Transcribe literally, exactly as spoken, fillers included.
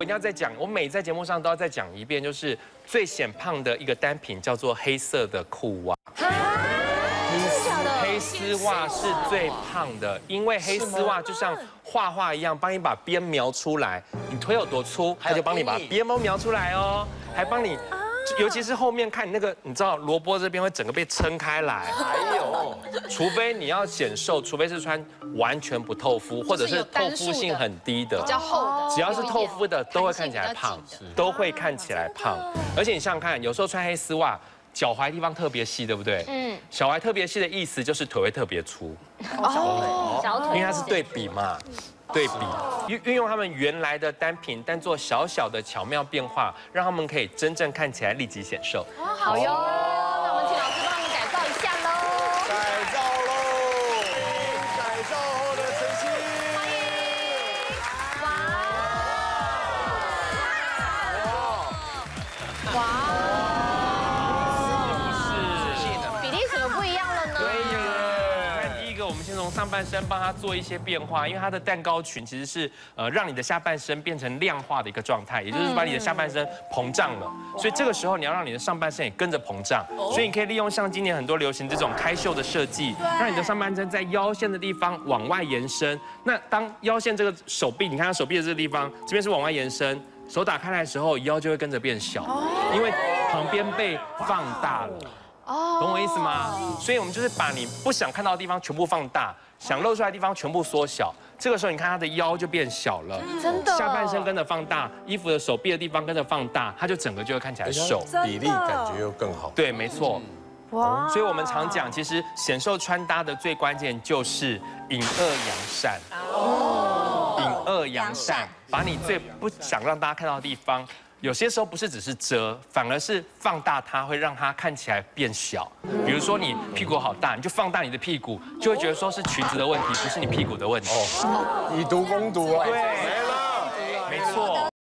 一定要再讲，我每在节目上都要再讲一遍，就是最显胖的一个单品叫做黑色的裤袜。黑丝袜是最胖的，因为黑丝袜就像画画一样，帮你把边描出来。你腿有多粗，它就帮你把边都描出来哦，还帮你。 尤其是后面看你那个，你知道萝卜这边会整个被撑开来，还有，除非你要显瘦，除非是穿完全不透肤，或者是透肤性很低的， 比较厚的， 只要是透肤的都会看起来胖，都会看起来胖。而且你想想看，有时候穿黑丝袜，脚踝地方特别细，对不对？嗯。脚踝特别细的意思就是腿会特别粗， 哦，小腿， 因为它是对比嘛。 对比运运用他们原来的单品，但做小小的巧妙变化，让他们可以真正看起来立即显瘦。 哦，好哟，那我们请老师帮我们改造一下喽。 改造喽！改造后的晨曦， 欢迎！哇！哇！是比例怎么不一样了呢？ 对呀，看第一个，我们先从上半身帮他做一些变化，因为它的蛋糕裙其实是呃让你的下半身变成量化的一个状态，也就是把你的下半身膨胀了。所以这个时候你要让你的上半身也跟着膨胀，所以你可以利用像今年很多流行这种开袖的设计，让你的上半身在腰线的地方往外延伸。那当腰线这个手臂，你看它手臂的这个地方，这边是往外延伸。 手打开来的时候，腰就会跟着变小，因为旁边被放大了。哦，懂我意思吗？所以我们就是把你不想看到的地方全部放大，想露出来的地方全部缩小。这个时候你看它的腰就变小了， 真的。 下半身跟着放大，衣服的手臂的地方跟着放大，它就整个就会看起来瘦， 比例感觉又更好。 对，没错。哇！所以我们常讲，其实显瘦穿搭的最关键就是隐恶扬善。哦，隐恶扬善。 把你最不想让大家看到的地方，有些时候不是只是遮，反而是放大它，会让它看起来变小。比如说你屁股好大，你就放大你的屁股，就会觉得说是裙子的问题，不是你屁股的问题。 哦，以毒攻毒啊！ 对，没了，没错。